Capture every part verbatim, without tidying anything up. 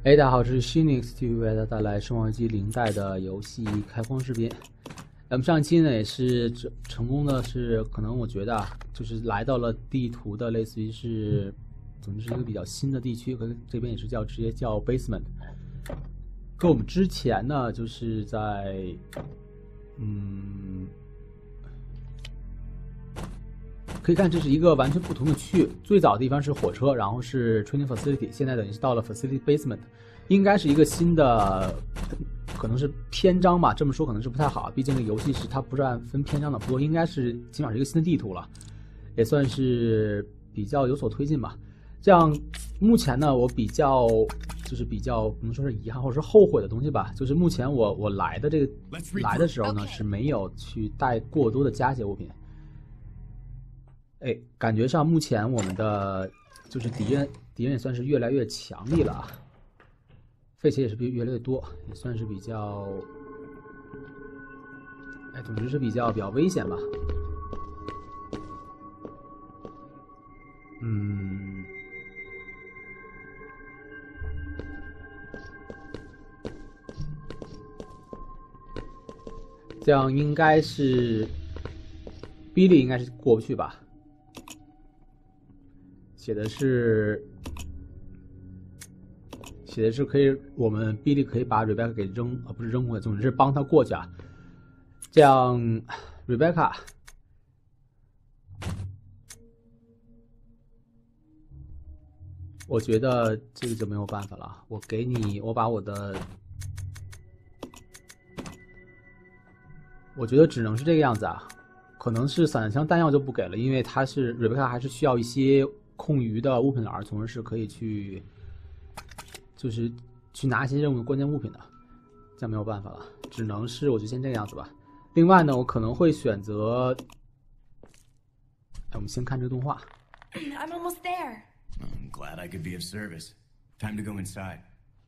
哎，大家好，这是 Shinix T V 为大家带来《生化危机零代》的游戏开荒视频。咱们上期呢也是成功的是，可能我觉得啊，就是来到了地图的类似于是，总之是一个比较新的地区，和这边也是叫直接叫 basement。跟我们之前呢，就是在嗯。 可以看，这是一个完全不同的区域。最早的地方是火车，然后是 training facility， 现在等于是到了 facility basement， 应该是一个新的，可能是篇章吧。这么说可能是不太好，毕竟这个游戏是它不是按分篇章的，不过应该是起码是一个新的地图了，也算是比较有所推进吧。这样，目前呢，我比较就是比较不能说是遗憾或者是后悔的东西吧，就是目前我我来的这个来的时候呢是没有去带过多的加血物品。 哎，感觉上目前我们的就是敌人，敌人也算是越来越强力了啊，废铁也是越来越多，也算是比较，哎，总之是比较比较危险吧。嗯，这样应该是 Billy 应该是过不去吧。 写的是，写的是可以，我们 Billy 可以把 Rebecca 给扔，啊，不是扔回来，总之是帮他过去啊。这样 ，Rebecca， 我觉得这个就没有办法了。我给你，我把我的，我觉得只能是这个样子啊。可能是散弹枪弹药就不给了，因为它是 Rebecca 还是需要一些。 空余的物品栏，从而是可以去，就是去拿一些任务的关键物品的，这样没有办法了，只能是我就先这个样子吧。另外呢，我可能会选择，哎，我们先看这个动画。 I'm almost there. I'm glad I could be of service. Time to go inside.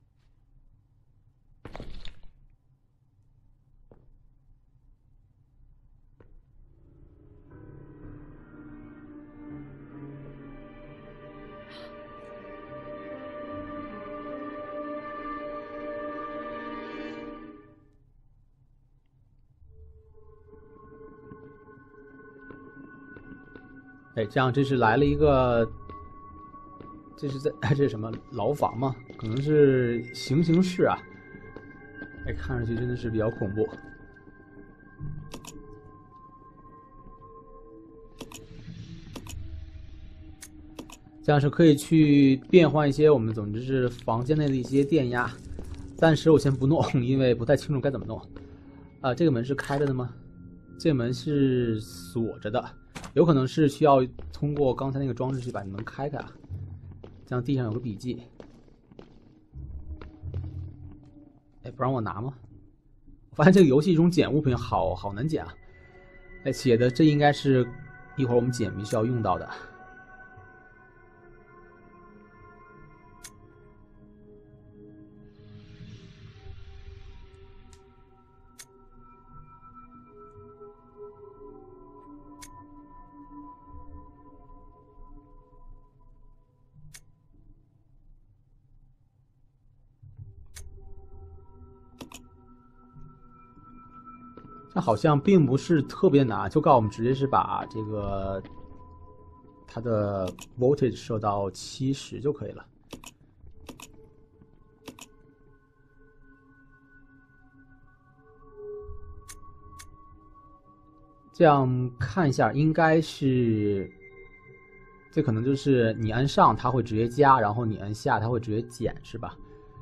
哎，这样这是来了一个，这是在这是什么牢房吗？可能是行刑室啊。哎，看上去真的是比较恐怖。这样是可以去变换一些我们总之是房间内的一些电压，暂时我先不弄，因为不太清楚该怎么弄。啊，这个门是开着的吗？这个门是锁着的。 有可能是需要通过刚才那个装置去把门开开啊，这样地上有个笔记。哎，不让我拿吗？我发现这个游戏中捡物品好好难捡啊！哎，写的这应该是一会儿我们解谜需要用到的。 这好像并不是特别难，就告诉我们直接是把这个它的 voltage 设到七十就可以了。这样看一下，应该是这可能就是你按上它会直接加，然后你按下它会直接减，是吧？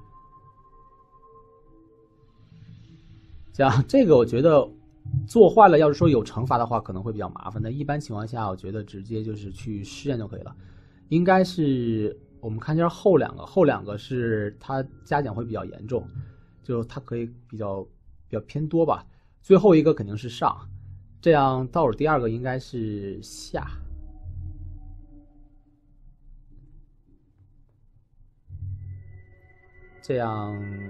这样，这个我觉得做坏了，要是说有惩罚的话，可能会比较麻烦。但一般情况下，我觉得直接就是去试验就可以了。应该是我们看一下后两个，后两个是它加减会比较严重，就它可以比较比较偏多吧。最后一个肯定是上，这样倒数第二个应该是下。这样。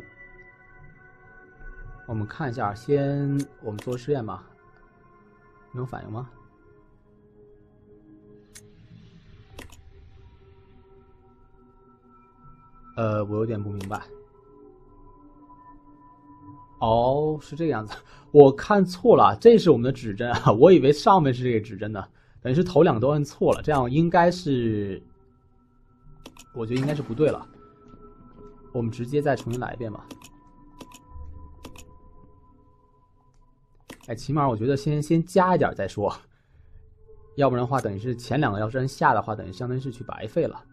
我们看一下，先我们做实验吧。没有反应吗？ 呃，我有点不明白。哦，是这个样子，我看错了，这是我们的指针啊，我以为上面是这个指针呢，等于是头两个都摁错了，这样应该是，我觉得应该是不对了。我们直接再重新来一遍吧。哎，起码我觉得先先加一点再说，要不然的话，等于是前两个要是摁下的话，等于相当于是去白费了。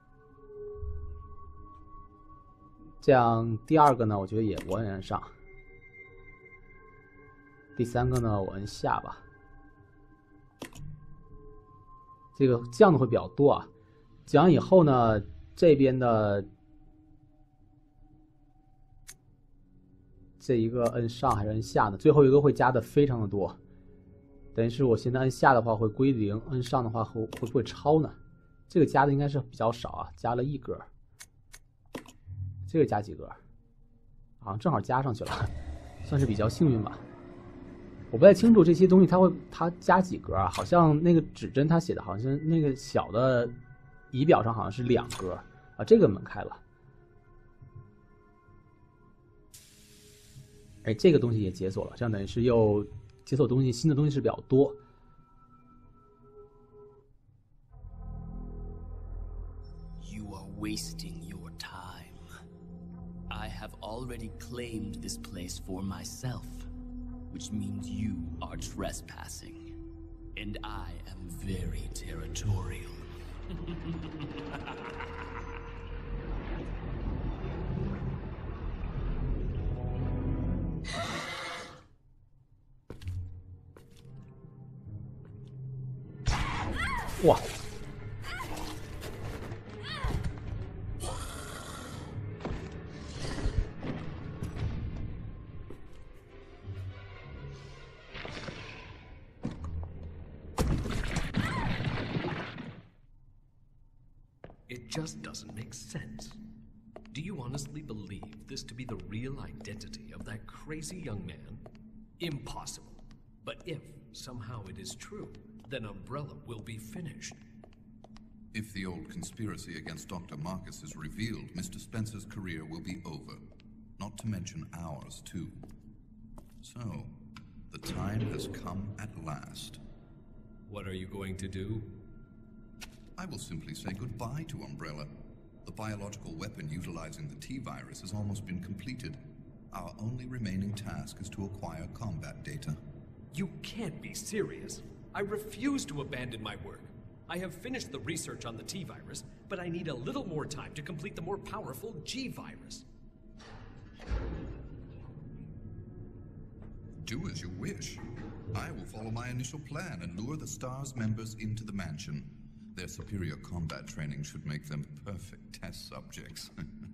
这样第二个呢，我觉得也我摁上。第三个呢，我摁下吧。这个降的会比较多啊。讲完以后呢，这边的这一个摁上还是摁下呢？最后一个会加的非常的多，等于是我现在摁下的话会归零，摁上的话会会不会超呢？这个加的应该是比较少啊，加了一格。这个加几格？好像正好加上去了，算是比较幸运吧。我不太清楚这些东西它会它加几格啊？好像那个指针它写的好像是那个小的仪表上好像是两格啊，这个门开了。哎，这个东西也解锁了，这样等于是又解锁东西，新的东西是比较多。 You are wasting your time. I have already claimed this place for myself, which means you are trespassing, and I am very territorial. 哇！ It just doesn't make sense. Do you honestly believe this to be the real identity of that crazy young man? Impossible. But if somehow it is true, then Umbrella will be finished. If the old conspiracy against Doctor Marcus is revealed, Mister Spencer's career will be over. Not to mention ours, too. So, the time has come at last. What are you going to do? I will simply say goodbye to Umbrella. The biological weapon utilizing the T-virus has almost been completed. Our only remaining task is to acquire combat data. You can't be serious. I refuse to abandon my work. I have finished the research on the T-virus, but I need a little more time to complete the more powerful G-virus. Do as you wish. I will follow my initial plan and lure the STARS members into the mansion. Their superior combat training should make them perfect test subjects.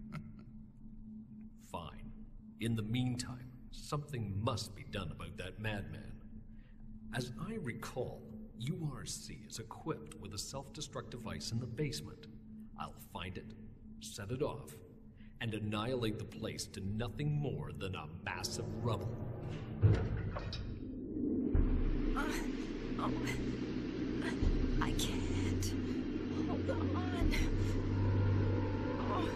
Fine. In the meantime, something must be done about that madman. As I recall, U R C is equipped with a self-destruct device in the basement. I'll find it, set it off, and annihilate the place to nothing more than a mass of rubble. Uh, oh. I can't. Hold on. Oh.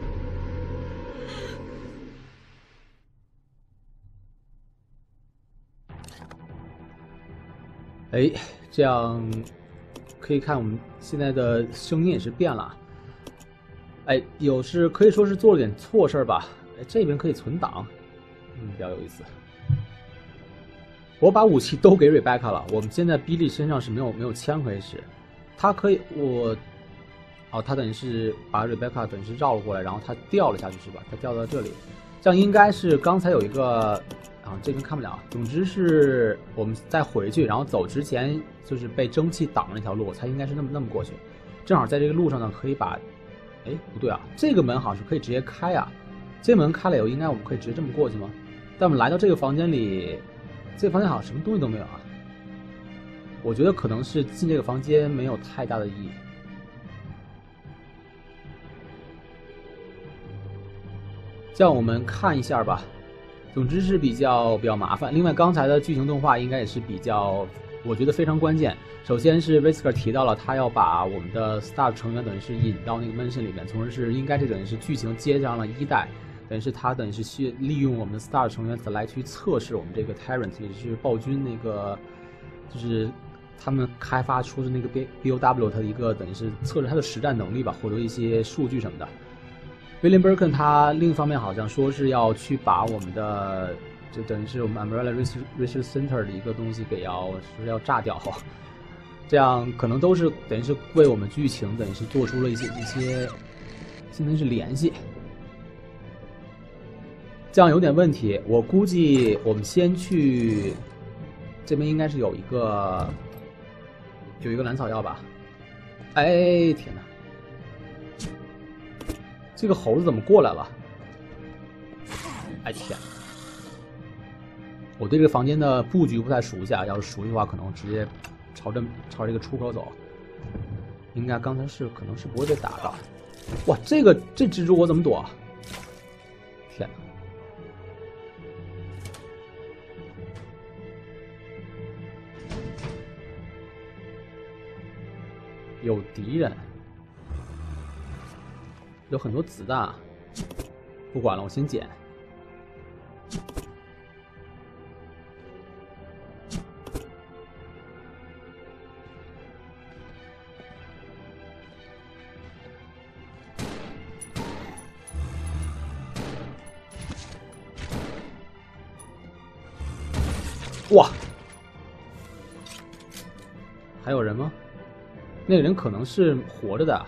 哎，这样可以看我们现在的声音也是变了。哎，有是可以说是做了点错事儿吧。哎，这边可以存档，嗯，比较有意思。我把武器都给 Rebecca 了，我们现在 Billy 身上是没有没有枪可以使，他可以我，哦，他等于是把 Rebecca 等于是绕了过来，然后他掉了下去是吧？他掉到这里，这样应该是刚才有一个。 啊，这边看不了。总之是我们再回去，然后走之前就是被蒸汽挡了一条路，我猜应该是那么那么过去。正好在这个路上呢，可以把，哎，不对啊，这个门好像是可以直接开啊。这门开了以后，应该我们可以直接这么过去吗？但我们来到这个房间里，这个房间好像什么东西都没有啊。我觉得可能是进这个房间没有太大的意义。这样我们看一下吧。 总之是比较比较麻烦。另外，刚才的剧情动画应该也是比较我觉得非常关键。首先是 Wesker 提到了他要把我们的 Star 成员等于是引到那个 Mansion 里面，从而是应该这等于是剧情接上了一代，等于是他等于是需利用我们的 Star 成员来去测试我们这个 Tyrant， 也就是暴君那个，就是他们开发出的那个 B O W 它的一个等于是测试它的实战能力吧，获得一些数据什么的。William Birkin 他另一方面好像说是要去把我们的就等于是我们 Umbrella Research Center 的一个东西给要是要炸掉，这样可能都是等于是为我们剧情等于是做出了一些一些相当于是联系，这样有点问题。我估计我们先去这边应该是有一个有一个蓝草药吧？哎，天哪！这个猴子怎么过来了？哎天！我对这个房间的布局不太熟悉啊，要是熟悉的话，可能直接朝这朝这个出口走。应该刚才是可能是不会被打到。哇，这个这蜘蛛我怎么躲啊？天哪！有敌人。有很多子弹啊，不管了，我先捡。哇，还有人吗？那个人可能是活着的。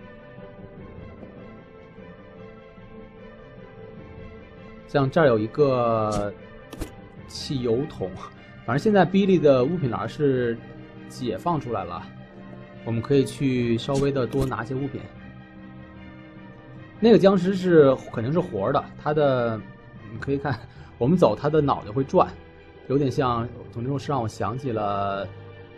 像这儿有一个汽油桶，反正现在 Billy 的物品栏是解放出来了，我们可以去稍微的多拿些物品。那个僵尸是肯定是活的，他的你可以看，我们走，他的脑袋会转，有点像，总之是让我想起了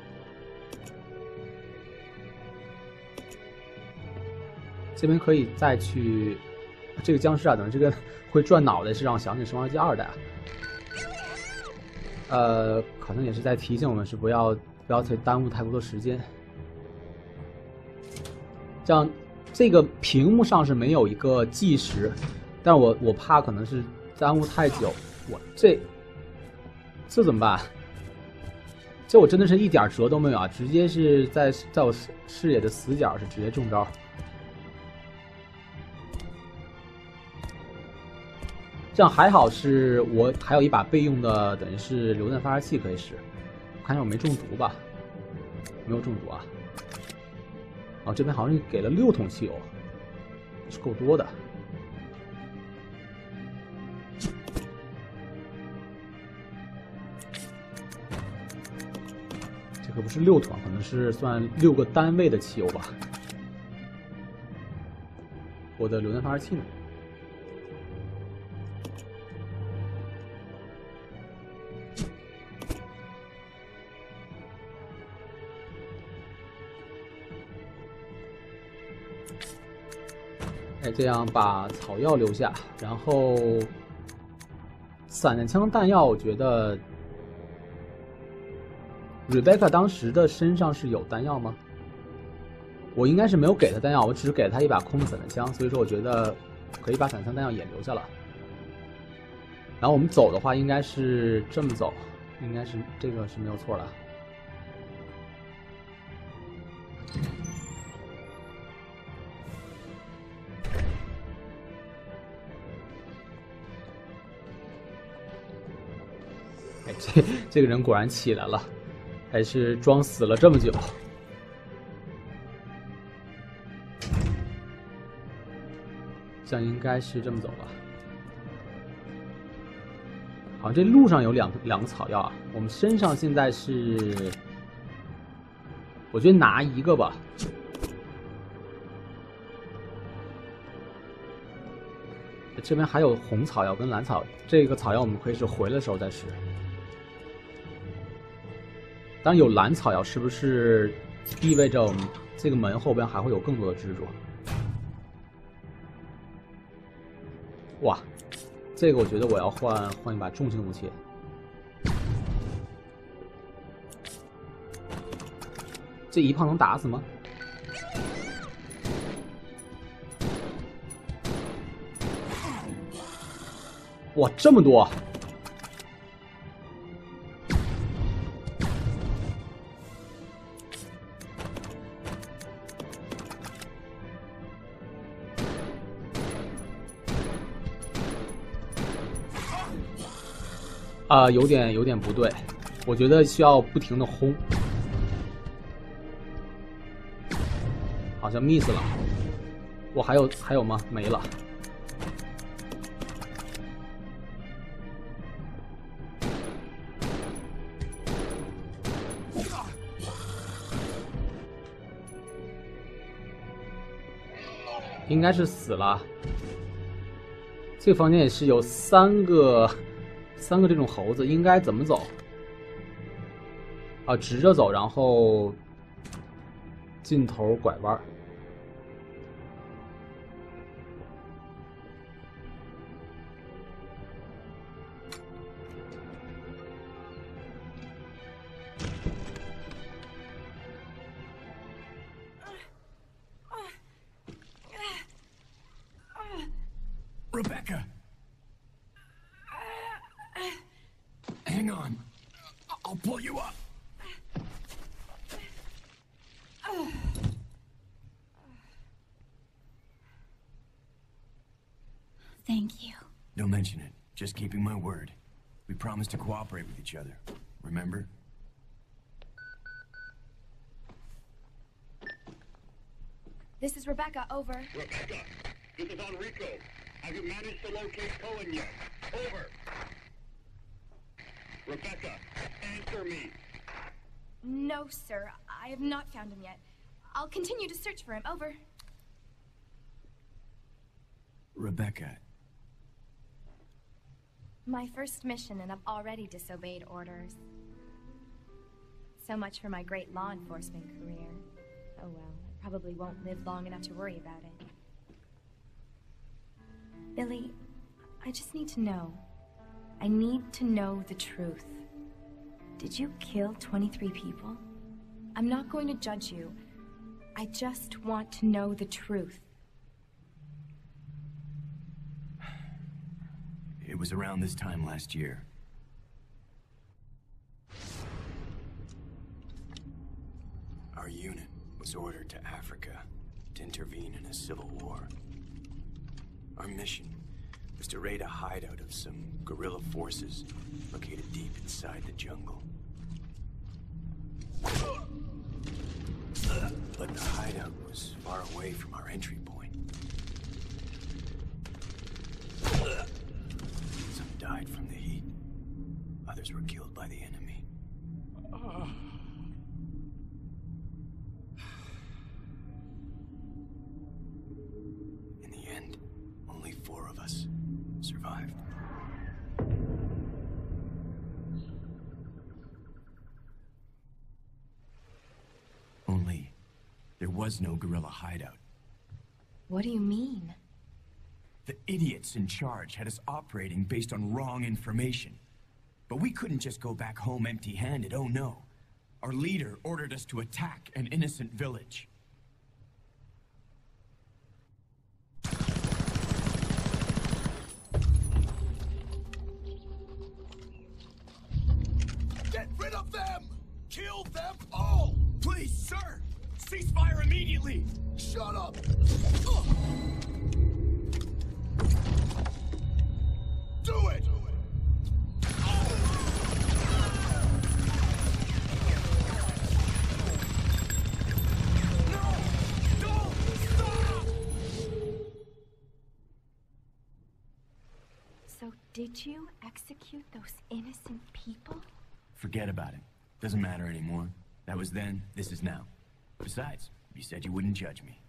这边可以再去。这个僵尸啊，等于这个会转脑袋，是让我想起《生化危机二代》啊。呃，可能也是在提醒我们是不要不要太耽误太多的时间。这样，这个屏幕上是没有一个计时，但我我怕可能是耽误太久。我这这怎么办？这我真的是一点辙都没有啊！直接是在在我视野的死角是直接中招。这样还好，是我还有一把备用的，等于是榴弹发射器可以使。我看一下我没中毒吧？没有中毒啊。哦，这边好像给了六桶汽油，是够多的。这可不是六桶，可能是算六个单位的汽油吧。我的榴弹发射器呢？哎，这样把草药留下，然后散弹枪弹药，我觉得 Rebecca 当时的身上是有弹药吗？我应该是没有给他弹药，我只是给了他一把空的散弹枪，所以说我觉得可以把散弹枪弹药也留下了。然后我们走的话，应该是这么走，应该是这个是没有错的。哎，这这个人果然起来了，还是装死了这么久。这样应该是这么走吧。好像这路上有两两个草药啊，我们身上现在是，我觉得拿一个吧。这边还有红草药跟蓝草，这个草药我们可以是回来的时候再吃。当然有蓝草药，是不是意味着我们这个门后边还会有更多的蜘蛛？哇，这个我觉得我要换换一把重型武器。 这一炮能打死吗？哇，这么多！啊、呃，有点有点不对，我觉得需要不停的轰。好像 miss 了，我还有还有吗？没了。应该是死了。这个房间也是有三个三个这种猴子，应该怎么走？啊，直着走，然后尽头拐弯。 Rebecca! Hang on. I'll pull you up. Thank you. Don't mention it. Just keeping my word. We promised to cooperate with each other. Remember? This is Rebecca, over. Rebecca, this is Enrico. Have you managed to locate Cohen yet? Over. Rebecca, answer me. No, sir. I have not found him yet. I'll continue to search for him, over. Rebecca. My first mission, and I've already disobeyed orders. So much for my great law enforcement career. Oh well, I probably won't live long enough to worry about it. Billy, I just need to know. I need to know the truth. Did you kill twenty-three people? I'm not going to judge you. I just want to know the truth. It was around this time last year. Our unit was ordered to Africa to intervene in a civil war. Our mission was to raid a hideout of some guerrilla forces located deep inside the jungle. But the hideout was far away from our entry point. Some died from the heat. Others were killed by the enemy. In the end, only four of us survived. Only, there was no guerrilla hideout. What do you mean? The idiots in charge had us operating based on wrong information. But we couldn't just go back home empty-handed, oh no. Our leader ordered us to attack an innocent village. Get rid of them! Kill them all! Please, sir! Cease fire immediately! Shut up! Ugh. Do it! No! Don't stop! So did you execute those innocent people? Forget about it. Doesn't matter anymore. That was then, this is now. Besides, you said you wouldn't judge me.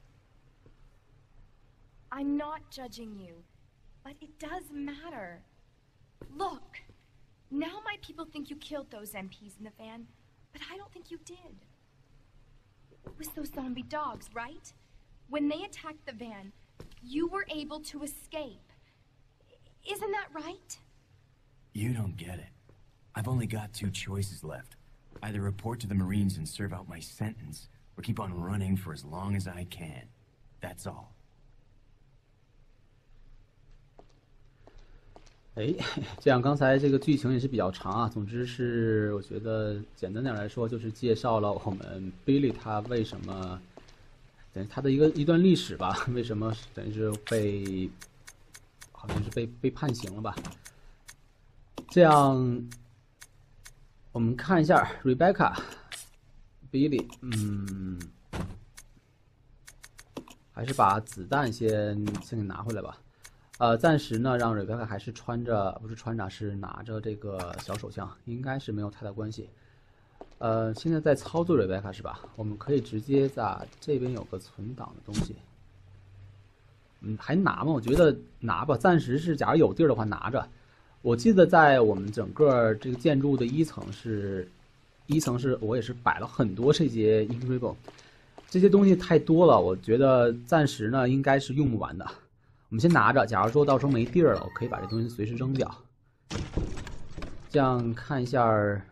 I'm not judging you, but it does matter. Look, now my people think you killed those M Ps in the van, but I don't think you did. It was those zombie dogs, right? When they attacked the van, you were able to escape. Isn't that right? You don't get it. I've only got two choices left. Either report to the Marines and serve out my sentence, or keep on running for as long as I can. That's all. 哎，这样刚才这个剧情也是比较长啊。总之是我觉得简单点来说，就是介绍了我们 Billy 他为什么，等于他的一个一段历史吧，为什么等于是被，好像是被被判刑了吧。这样，我们看一下 Rebecca、Billy， 嗯，还是把子弹先先给拿回来吧。呃，暂时呢，让瑞贝卡还是穿着，不是穿着，是拿着这个小手枪，应该是没有太大关系。呃，现在在操作瑞贝卡是吧？我们可以直接在这边有个存档的东西。嗯，还拿吗？我觉得拿吧，暂时是，假如有地儿的话拿着。我记得在我们整个这个建筑的一层是，一层是我也是摆了很多这些 Incredible， 这些东西太多了，我觉得暂时呢应该是用不完的。我们先拿着，假如说到时候没地儿了，我可以把这东西随时扔掉。这样看一下，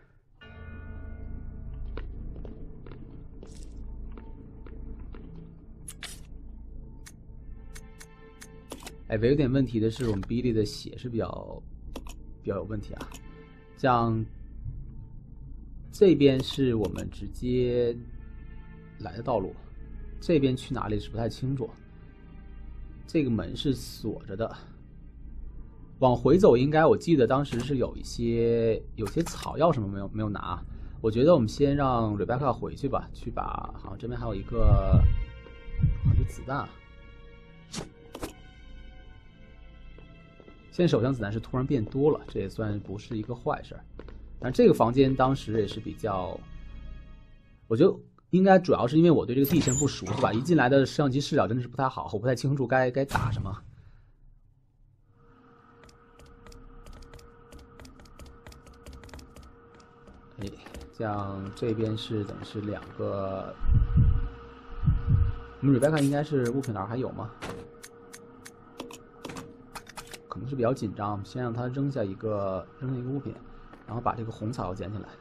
哎，唯有点问题的是，我们 Billy 的血是比较比较有问题啊。这样，这边是我们直接来的道路，这边去哪里是不太清楚。这个门是锁着的，往回走应该我记得当时是有一些有些草药什么没有没有拿，我觉得我们先让 Rebecca 回去吧，去把好像这边还有一个好像子弹啊，现在手枪子弹是突然变多了，这也算不是一个坏事。但这个房间当时也是比较，我觉得。应该主要是因为我对这个地形不熟悉吧，一进来的摄像机视角真的是不太好，我不太清楚该该打什么。哎，这样这边是等于是两个，我们 Rebecca 应该是物品栏还有吗？可能是比较紧张，先让他扔下一个扔下一个物品，然后把这个红草药捡起来。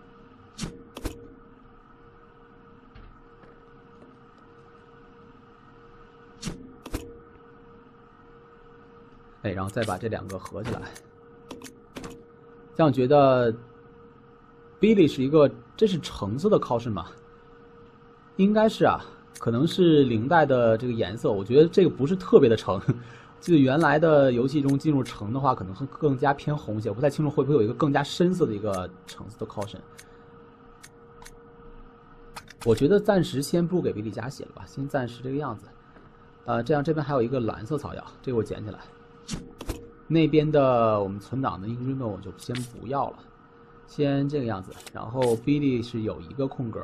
哎，然后再把这两个合起来，这样觉得 Billy 是一个，这是橙色的 caution 吗？应该是啊，可能是零代的这个颜色，我觉得这个不是特别的橙。记得原来的游戏中进入橙的话，可能会更加偏红些，我不太清楚会不会有一个更加深色的一个橙色的 caution。我觉得暂时先不给 Billy 加血了吧，先暂时这个样子。呃，这样这边还有一个蓝色草药，这个我捡起来。那边的我们存档的 Incredible 我就先不要了，先这个样子。然后 Billy 是有一个空格，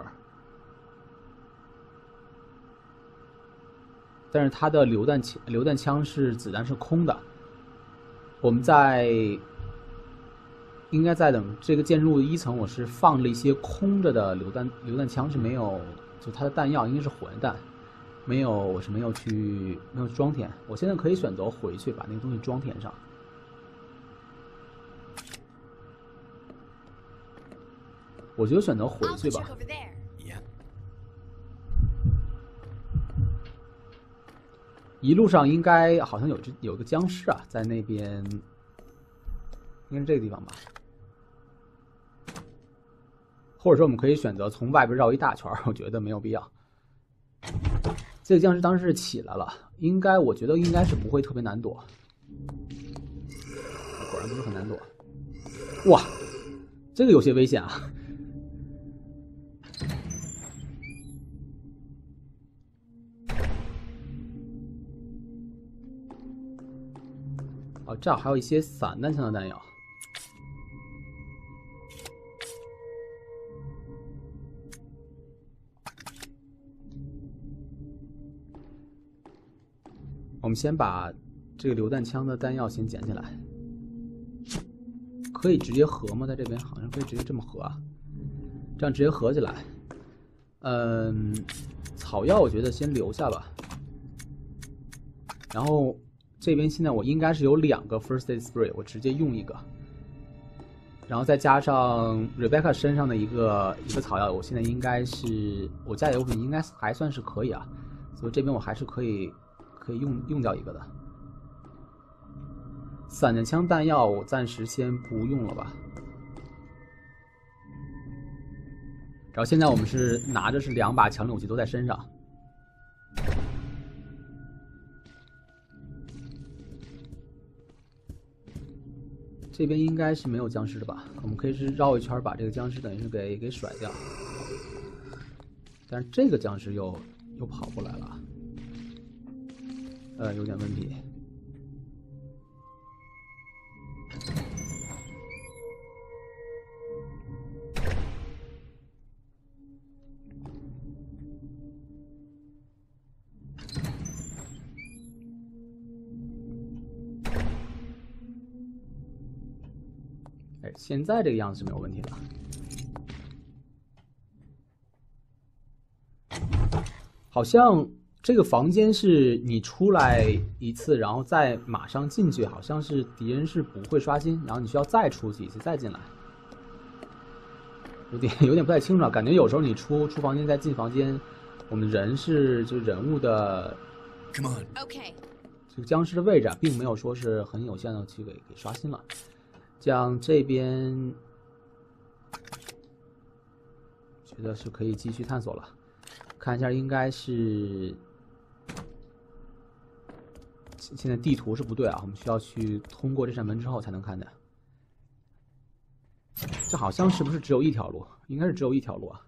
但是他的榴弹枪榴弹枪是子弹是空的。我们在应该在等这个建筑一层，我是放了一些空着的榴弹榴弹枪是没有，就它的弹药应该是火焰弹。没有，我是没有去没有装填。我现在可以选择回去把那个东西装填上。我觉得选择回去吧。一路上应该好像有只有个僵尸啊，在那边，应该是这个地方吧。或者说我们可以选择从外边绕一大圈，我觉得没有必要。这个僵尸当时是起来了，应该我觉得应该是不会特别难躲，果然不是很难躲。哇，这个有些危险啊！哦，这儿还有一些散弹枪的弹药。我们先把这个榴弹枪的弹药先捡起来，可以直接合吗？在这边好像可以直接这么合啊，这样直接合起来。嗯，草药我觉得先留下吧。然后这边现在我应该是有两个 first aid spray， 我直接用一个。 然后再加上 Rebecca 身上的一个一个草药，我现在应该是我家里的物品应该还算是可以啊，所以这边我还是可以可以用用掉一个的。散弹枪弹药我暂时先不用了吧。然后现在我们是拿着是两把强力武器都在身上。这边应该是没有僵尸的吧？我们可以是绕一圈把这个僵尸等于是给给甩掉。但是这个僵尸又又跑过来了，呃，有点问题。哎，现在这个样子是没有问题的。好像这个房间是你出来一次，然后再马上进去，好像是敌人是不会刷新，然后你需要再出去一次再进来，有点有点不太清楚，感觉有时候你出出房间再进房间，我们人是就人物的 Come on. Okay. 这个僵尸的位置啊，并没有说是很有限的去给给刷新了。像这边觉得是可以继续探索了，看一下应该是现在地图是不对啊，我们需要去通过这扇门之后才能看的。这好像是不是只有一条路？应该是只有一条路啊。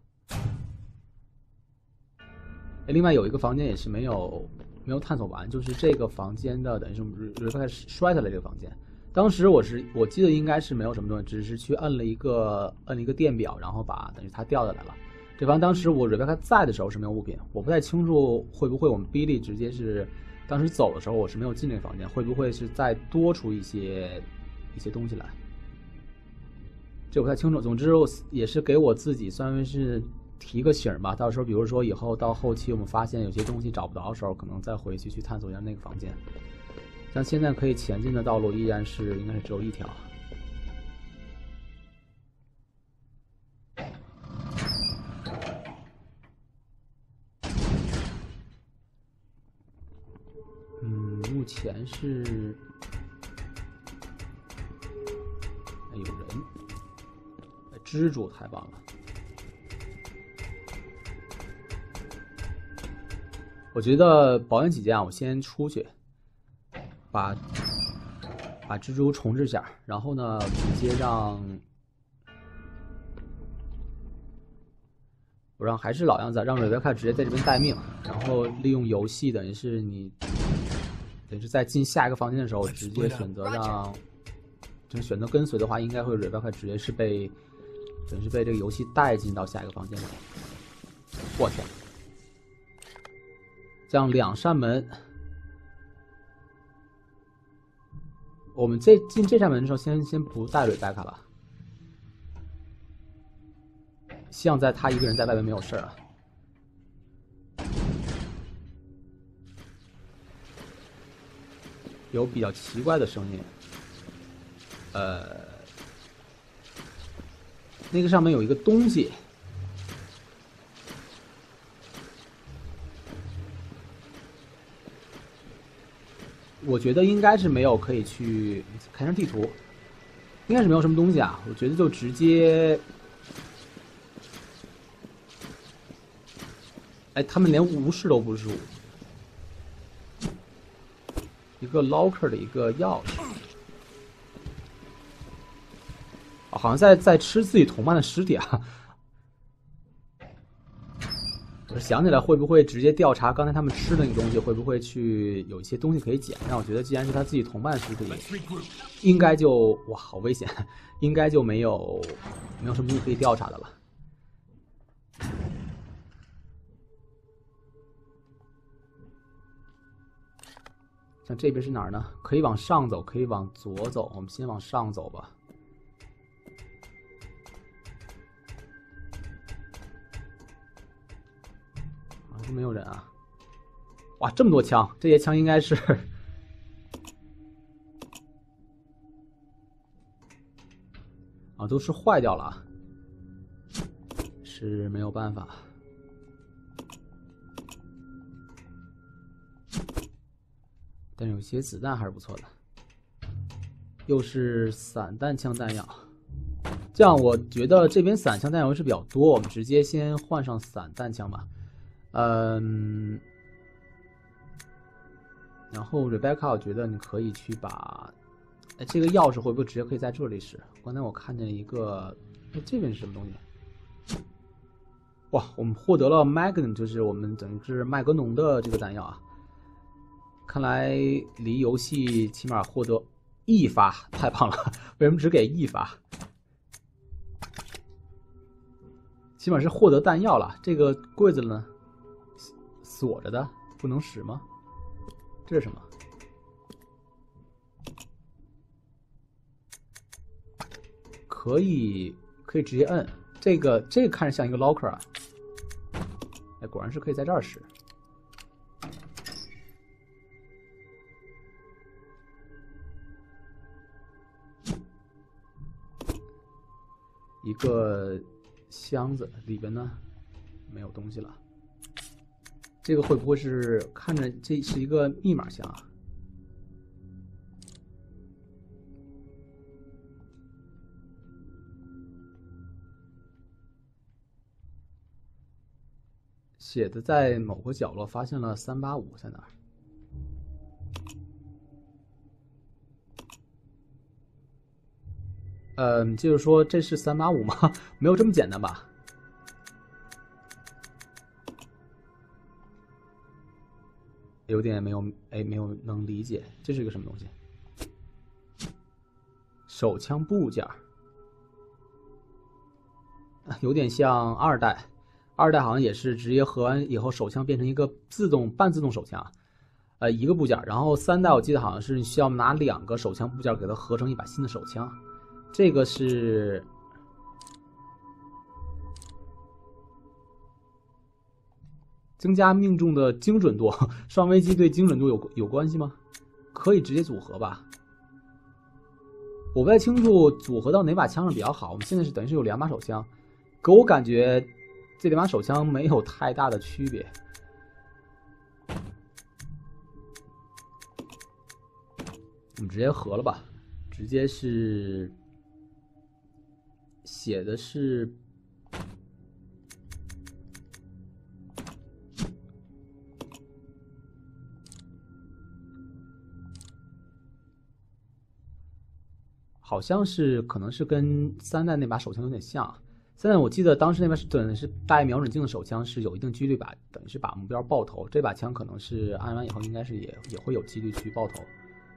另外有一个房间也是没有没有探索完，就是这个房间的等于是 Rebecca 摔下来这个房间。当时我是我记得应该是没有什么东西，只是去摁了一个摁了一个电表，然后把等于它掉下来了。这方当时我 Rebecca 在的时候是没有物品，我不太清楚会不会我们 Billy 直接是当时走的时候我是没有进这个房间，会不会是再多出一些一些东西来，这我不太清楚。总之也是给我自己算是提个醒吧，到时候比如说以后到后期我们发现有些东西找不着的时候，可能再回去去探索一下那个房间。像现在可以前进的道路依然是应该是只有一条。嗯，目前是哎有人，蜘蛛太棒了。我觉得保险起见啊，我先出去。把把蜘蛛重置下，然后呢，直接让我让还是老样子，让 Rebecca 直接在这边待命，然后利用游戏，等于是你等于是在进下一个房间的时候，直接选择让，就是选择跟随的话，应该会 Rebecca 直接是被等于是被这个游戏带进到下一个房间里。我天！这样两扇门。我们这进这扇门的时候，先先不带瑞贝卡了，希望在他一个人在外面没有事啊。有比较奇怪的声音，呃，那个上面有一个东西。我觉得应该是没有可以去看一下地图，应该是没有什么东西啊。我觉得就直接，哎，他们连无视都不是，一个 locker 的一个钥匙，哦，好像在在吃自己同伴的尸体啊。我想起来会不会直接调查刚才他们吃的那个东西，会不会去有一些东西可以捡？但我觉得既然是他自己同伴尸体，应该就哇好危险，应该就没有没有什么东西可以调查的了。像这边是哪儿呢？可以往上走，可以往左走。我们先往上走吧。没有人啊！哇，这么多枪，这些枪应该是啊， 都是坏掉了，是没有办法。但有些子弹还是不错的，又是散弹枪弹药。这样我觉得这边散枪弹药是比较多，我们直接先换上散弹枪吧。嗯，然后 Rebecca， 我觉得你可以去把，哎，这个钥匙会不会直接可以在这里使？刚才我看见一个，哎，这边是什么东西？哇，我们获得了 Magnum， 就是我们等于是麦格农的这个弹药啊。看来离游戏起码获得一发，太棒了！为什么只给一发？起码是获得弹药了。这个柜子呢，锁着的，不能使吗？这是什么？可以，可以直接摁。这个，这个看着像一个 locker 啊。哎，果然是可以在这儿使。一个箱子里边呢没有东西了，这个会不会是看着这是一个密码箱啊？写的在某个角落发现了三八五在哪儿？嗯，就是说这是三八五吗？没有这么简单吧？有点没有，哎，没有能理解，这是一个什么东西？手枪部件，有点像二代，二代好像也是直接合完以后，手枪变成一个自动半自动手枪，呃，一个部件。然后三代我记得好像是需要拿两个手枪部件给它合成一把新的手枪。这个是增加命中的精准度，双飞机对精准度有有关系吗？可以直接组合吧。我不太清楚组合到哪把枪上比较好。我们现在是等于是有两把手枪，给我感觉这两把手枪没有太大的区别。我们直接合了吧，直接是。写的是好像是可能是跟三代那把手枪有点像。三代我记得当时那把是等于是带瞄准镜的手枪是有一定几率把等于是把目标爆头，这把枪可能是按完以后应该是也也会有几率去爆头。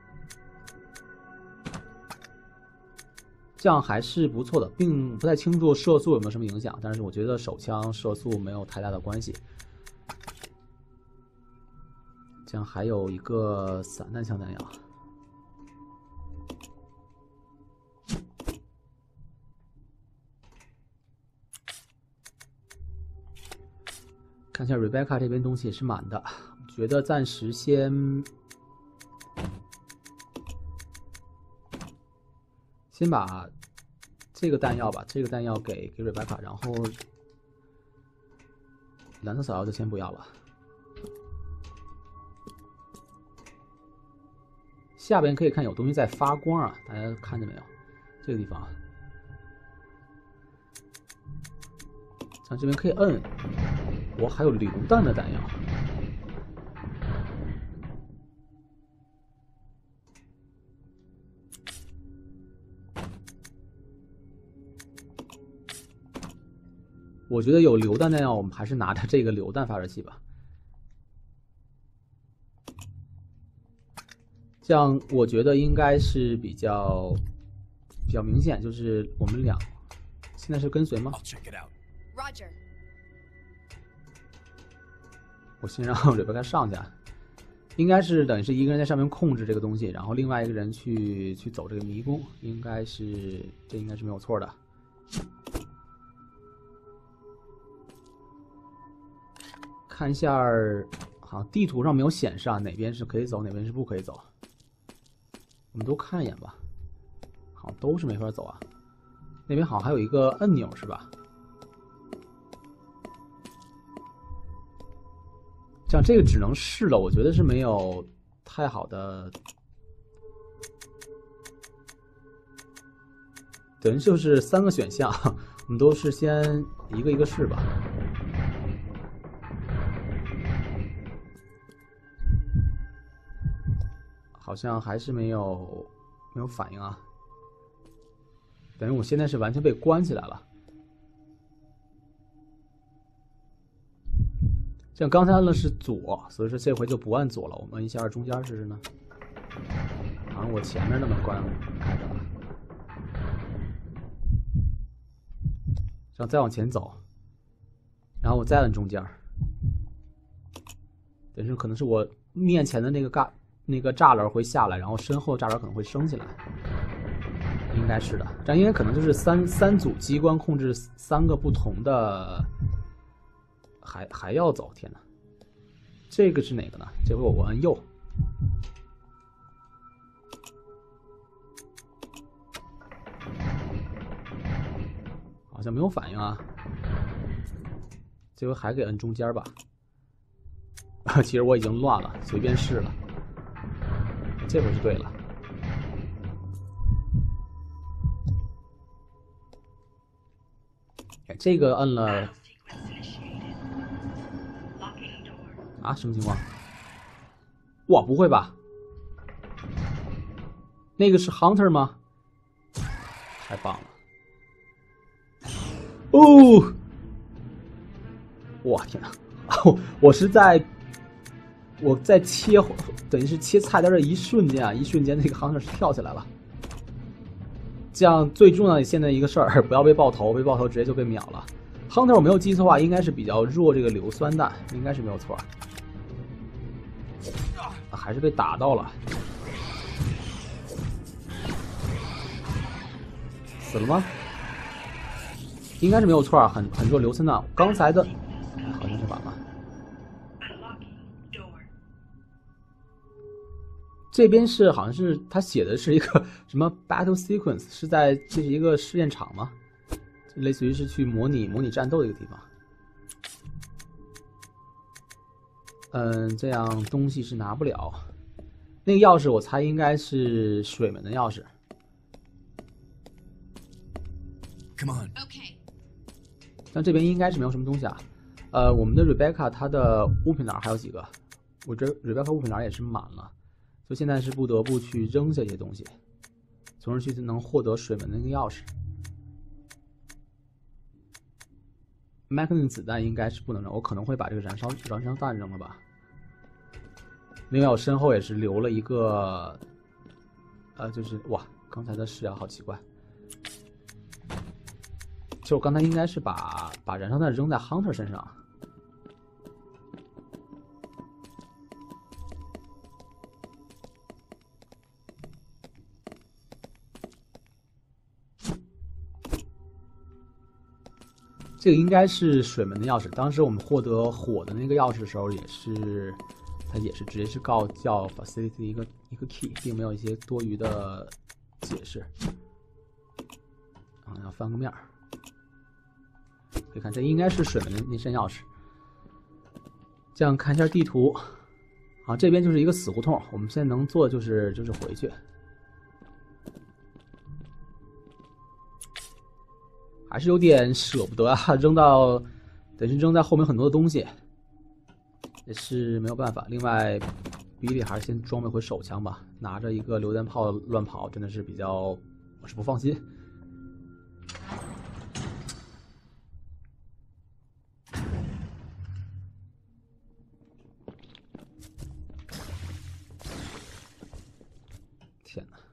这样还是不错的，并不太清楚射速有没有什么影响，但是我觉得手枪射速没有太大的关系。这样还有一个散弹枪弹药，看一下 Rebecca 这边东西也是满的，觉得暂时先先把这个弹药吧，这个弹药给给 Rebecca， 然后蓝色扫药就先不要了。下边可以看有东西在发光啊，大家看见没有？这个地方，像这边可以摁，我还有榴弹的弹药。我觉得有榴弹弹药，我们还是拿着这个榴弹发射器吧。这样我觉得应该是比较比较明显，就是我们俩现在是跟随吗？ Roger。 我先让Rebecca上去，应该是等于是一个人在上面控制这个东西，然后另外一个人去去走这个迷宫，应该是这应该是没有错的。看一下，好像地图上没有显示啊，哪边是可以走，哪边是不可以走。我们都看一眼吧，好像都是没法走啊。 那边好像还有一个按钮是吧？像这个只能试了，我觉得是没有太好的，等于就是三个选项，我们都是先一个一个试吧。好像还是没有没有反应啊，等于我现在是完全被关起来了。像刚才按的是左，所以说这回就不按左了，我们按一下中间试试呢。好像我前面的门关开着了，然后再往前走，然后我再按中间，等于可能是我面前的那个栅那个栅栏会下来，然后身后栅栏可能会升起来，应该是的。这样应该可能就是三三组机关控制三个不同的。还还要走，天哪！这个是哪个呢？这回我按右，好像没有反应啊。这回还给摁中间吧。其实我已经乱了，随便试了。这回是对了。哎，这个摁了。啊，什么情况？哇，不会吧？那个是 Hunter 吗？太棒了！哦，哇天哪！我是在我在切，等于是切菜单的一瞬间啊，一瞬间那个 Hunter 是跳起来了。这样最重要的现在一个事儿，不要被爆头，被爆头直接就被秒了。Hunter 我没有记错的话，应该是比较弱这个硫酸弹，应该是没有错。啊，还是被打到了，死了吗？应该是没有错，很很弱硫酸弹。刚才的好像是完了。这边是好像是他写的是一个什么 battle sequence， 是在这是一个试验场吗？类似于是去模拟模拟战斗的一个地方。嗯，这样东西是拿不了。那个钥匙我猜应该是水门的钥匙。 Come on. Okay. 但这边应该是没有什么东西啊。呃，我们的 Rebecca 她的物品栏还有几个，我这 Rebecca 物品栏也是满了，所以现在是不得不去扔下这些东西，从而去能获得水门的那个钥匙。Magnum 子弹应该是不能扔，我可能会把这个燃烧燃烧弹扔了吧。另外，我身后也是留了一个，呃，就是哇，刚才的视角好奇怪。其实我刚才应该是把把燃烧弹扔在 Hunter 身上。这个应该是水门的钥匙。当时我们获得火的那个钥匙的时候，也是它也是直接是告叫 facility 的一个一个 key， 并没有一些多余的解释。啊，要翻个面儿。可以看，这应该是水门的那扇钥匙。这样看一下地图，啊，这边就是一个死胡同。我们现在能做的就是就是回去。还是有点舍不得啊，扔到等于扔在后面很多的东西，也是没有办法。另外，比利还是先装备回手枪吧，拿着一个榴弹炮乱跑，真的是比较，我是不放心。天哪！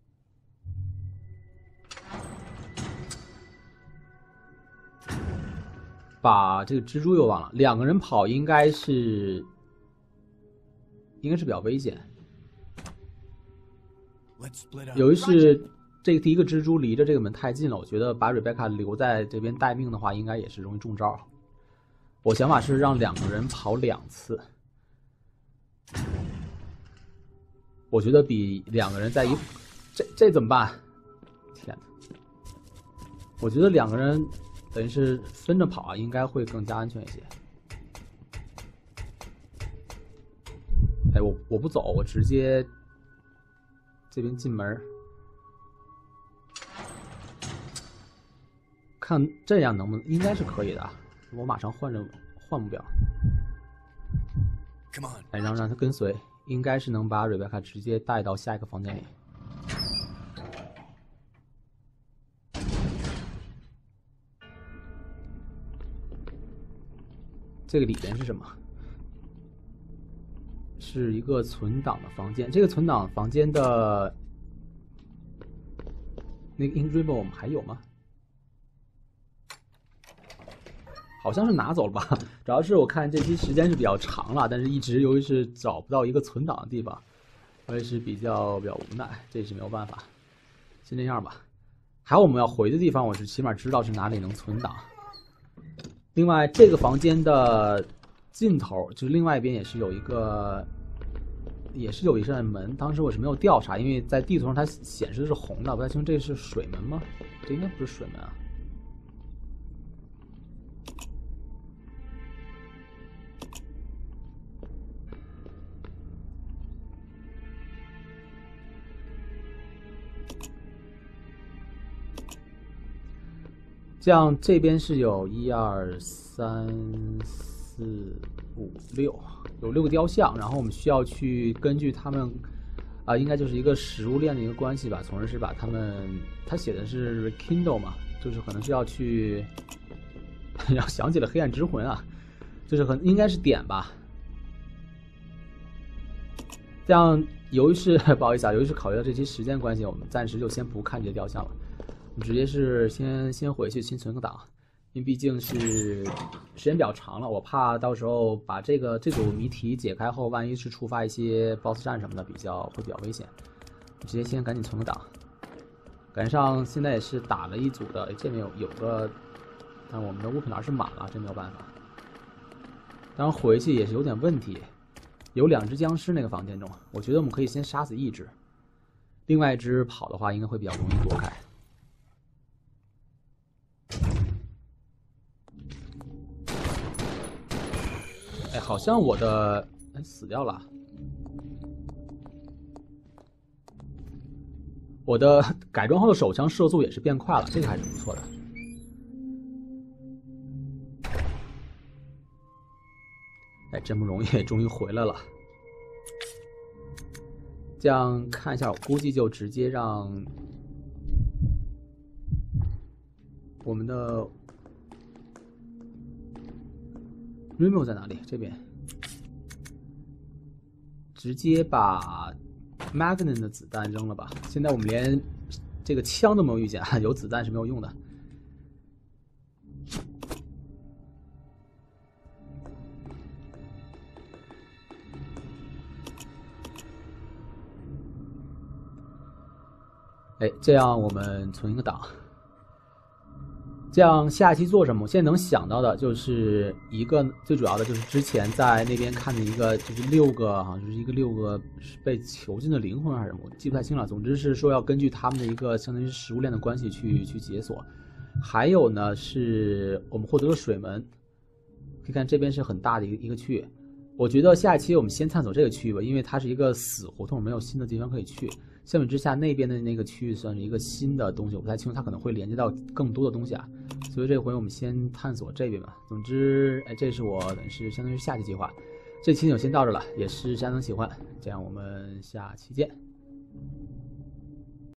把这个蜘蛛又忘了，两个人跑应该是应该是比较危险。由于是这个第一个蜘蛛离着这个门太近了，我觉得把 Rebecca 留在这边待命的话，应该也是容易中招。我想法是让两个人跑两次，我觉得比两个人在一这这怎么办？天哪！ 我觉得两个人等于是分着跑啊，应该会更加安全一些。哎，我我不走，我直接这边进门，看这样能不能，应该是可以的。我马上换着换目标，哎，然后让他跟随，应该是能把瑞贝卡直接带到下一个房间里。这个里边是什么？是一个存档的房间。这个存档房间的那个 Ingrimo 我们还有吗？好像是拿走了吧。主要是我看这期时间是比较长了，但是一直由于是找不到一个存档的地方，我也是比较比较无奈，这也是没有办法，先这样吧。还有我们要回的地方，我是起码知道是哪里能存档。另外，这个房间的尽头就是另外一边也是有一个，也是有一扇门。当时我是没有调查，因为在地图上它显示的是红的，不太清楚这是水门吗？这应该不是水门啊。这样这边是有一二三四五六，有六个雕像，然后我们需要去根据他们，啊、呃，应该就是一个食物链的一个关系吧，从而是把他们，他写的是 rekindle 嘛，就是可能是要去，要想起了黑暗之魂啊，就是很应该是点吧。这样由于是不好意思啊，由于是考虑到这期时间关系，我们暂时就先不看这些雕像了。我们直接是先先回去先存个档，因为毕竟是时间比较长了，我怕到时候把这个这组谜题解开后，万一是触发一些 boss 战什么的，比较会比较危险。直接先赶紧存个档，赶上现在也是打了一组的，这边有有个，但我们的物品栏是满了，这没有办法。当然回去也是有点问题，有两只僵尸那个房间中，我觉得我们可以先杀死一只，另外一只跑的话应该会比较容易躲开。哎，好像我的哎死掉了，我的改装后的手枪射速也是变快了，这个还是不错的。哎，真不容易，终于回来了。这样看一下，我估计就直接让我们的 Remo 在哪里？这边直接把 Magnum 的子弹扔了吧。现在我们连这个枪都没有遇见，有子弹是没有用的。哎，这样我们存一个档。这样下一期做什么？我现在能想到的就是一个最主要的就是之前在那边看的一个，就是六个好像就是一个六个被囚禁的灵魂还是什么，我记不太清了。总之是说要根据他们的一个相当于是食物链的关系去去解锁。还有呢是我们获得了水门，可以看这边是很大的一个一个区域。我觉得下一期我们先探索这个区域吧，因为它是一个死胡同，没有新的地方可以去。相比之下，那边的那个区域算是一个新的东西，我不太清楚它可能会连接到更多的东西啊，所以这回我们先探索这边吧。总之，哎，这是我等于是相当于下期计划，这期就先到这了，也是相当喜欢，这样我们下期见。